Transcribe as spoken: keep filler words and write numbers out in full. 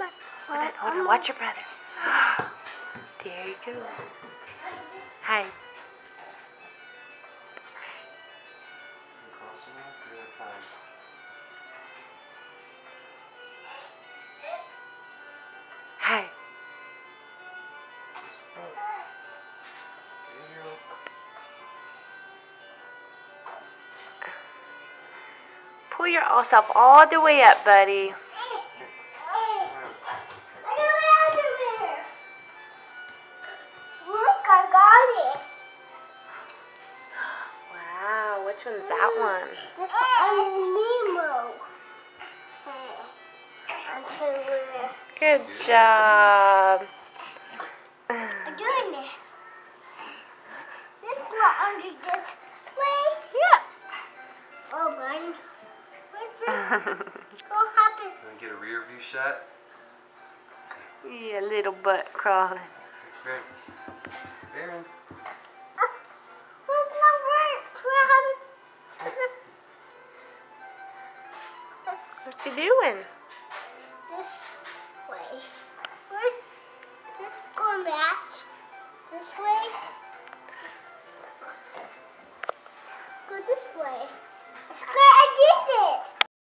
Hold on, hold on. Watch your brother. There you go. Hi. Hi. Pull yourself all the way up, buddy. Look, I got it. Wow, which one's that one? This one's Nemo. Good job. I'm doing it. This one under this way. Yeah. Oh, man. What's this? What happened? Want to get a rear view shot? Yeah, little butt crawling. Baron. Baron. Uh, what's not work? What happened? What you doing? This way. Where's this going back? This way?